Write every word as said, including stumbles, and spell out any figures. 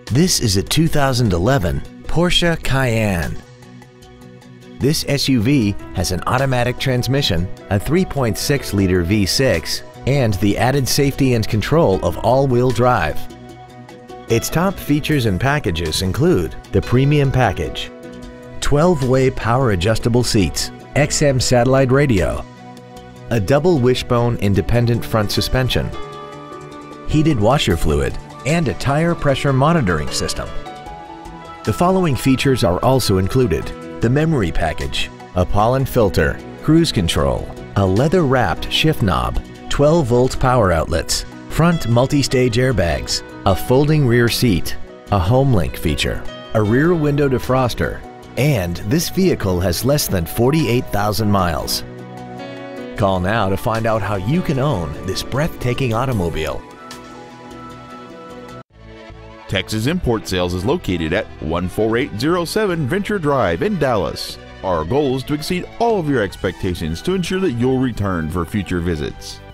This is a two thousand eleven Porsche Cayenne. This S U V has an automatic transmission, a three point six liter V six, and the added safety and control of all-wheel drive. Its top features and packages include the Premium Package, twelve way power adjustable seats, X M satellite radio, a double wishbone independent front suspension, heated washer fluid, and a tire pressure monitoring system. The following features are also included: the memory package, a pollen filter, cruise control, a leather-wrapped shift knob, twelve volt power outlets, front multi-stage airbags, a folding rear seat, a HomeLink feature, a rear window defroster, and this vehicle has less than forty-eight thousand miles. Call now to find out how you can own this breathtaking automobile. Texas Import Sales is located at one four eight zero seven Venture Drive in Dallas. Our goal is to exceed all of your expectations to ensure that you'll return for future visits.